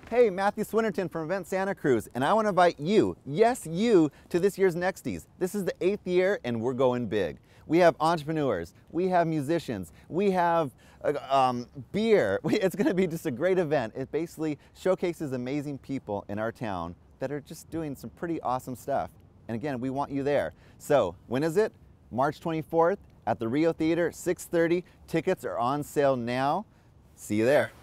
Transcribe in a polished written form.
Hey, Matthew Swinnerton from Event Santa Cruz, and I want to invite you, yes you, to this year's NEXTies. This is the 8th year and we're going big. We have entrepreneurs, we have musicians, we have beer. It's going to be just a great event. It basically showcases amazing people in our town that are just doing some pretty awesome stuff. And again, we want you there. So when is it? March 24th at the Rio Theater, 6:30. Tickets are on sale now. See you there.